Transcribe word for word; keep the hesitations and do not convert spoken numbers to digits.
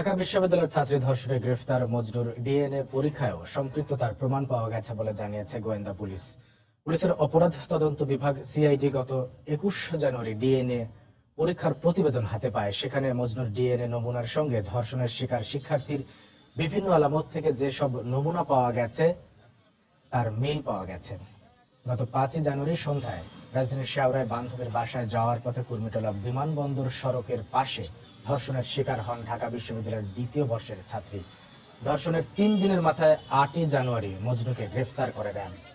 ঢাকা বিশ্ববিদ্যালয়ের ছাত্রী ধর্ষণে গ্রেফতার মজনুর ডিএনএ পরীক্ষায়ও সম্পৃক্ততার প্রমাণ পাওয়া গেছে বলে জানিয়েছে গোয়েন্দা পুলিশ। পুলিশের অপরাধ তদন্ত বিভাগ সিআইডি গত একুশ জানুয়ারি ডিএনএ পরীক্ষার প্রতিবেদন হাতে পায়। সেখানে মজনুর ডিএনএ নমুনার সঙ্গে ধর্ষণের শিকার শিক্ষার্থীর বিভিন্ন আলামত থেকে যেসব নমুনা পাওয়া গেছে তার মিল পাওয়া গেছে। গত পাঁচই জানুয়ারি সন্ধ্যায় রাজধানীর শেওড়ায় বান্ধবীর বাসায় যাওয়ার পথে কুর্মিটোলা বিমানবন্দর সড়কের পাশে ধর্ষণের শিকার হন ঢাকা বিশ্ববিদ্যালয়ের দ্বিতীয় বর্ষের ছাত্রী। ধর্ষণের তিন দিনের মাথায় আটই জানুয়ারি মজনুকে গ্রেফতার করে র্যাব।